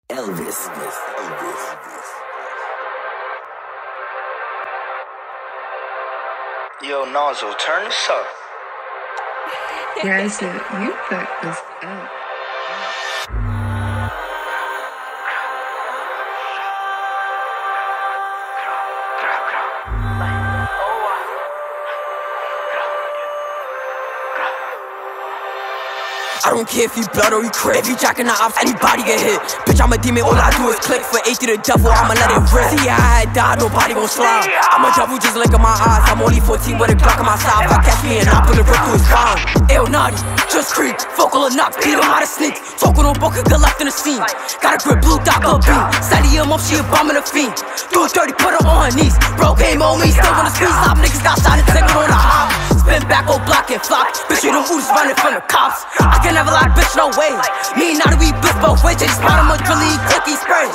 Elvis. Yo, Nozzle, turn this up. Yeah, I said, you fucked this up. I don't care if you blood or you crib. If you jacking the ops, anybody get hit. Bitch, I'm a demon, all I do is click. For 8 to the devil, I'ma let it rip. See, I had died, nobody gon' slide. I'm a devil, just look at my eyes. I'm only 14 with a Glock on my side. If I catch me and I pull a rip through his spine. Ill naughty, just creep. Vocal or knock, beat him out of sneak. Talking on book, get left in the scene. Got a grip, blue dot, go beam. Steady him up, she a bomb in a fiend. Do it dirty, put her on her knees. Bro came on me, still wanna squeeze. Top niggas got shot and taken on the hop. Spin back, old block and flop. Bitch, you the ooze running from the cops. I can never lie, bitch, no way. Me and now that we bitch both ways. They spot him up, really clicky sprays.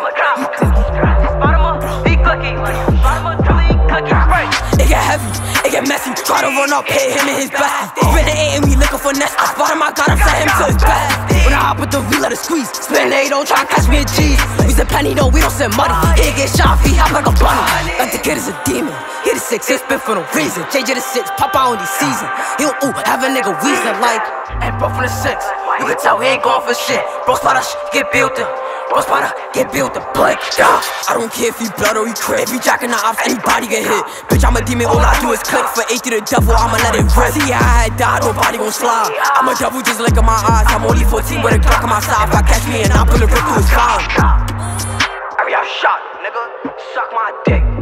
It get heavy, it get messy. Try to run up, hit him and his bestie. Spin the 8 and we looking for nest. I spot him, I got him, set him to his best. When I hop with the V, let it squeeze. Spin the 8, don't try to catch me a cheese. We send penny, no, we don't send money. He get shot, he hop like a bunny. Like the kid is a demon. Hit a 6, hit spin for no reason. JJ the 6, pop out on these season. He'll have a nigga wheezing like. And bro from the 6, you can tell he ain't going for shit. Bro spot us, get built in. Bro spot get built in. Blake, yeah. I don't care if you blood or you crib. If you jacking the ops, anybody get hit. Bitch, I'm a demon, all I do is click. For 8 to the devil, I'ma let it rip. See, I had died, nobody gon' slide. I'm a devil, just look at my eyes. I'm only 14 with a Glock on my side. If I catch me and I pull a rip through his spine. I got shot, nigga. Suck my dick.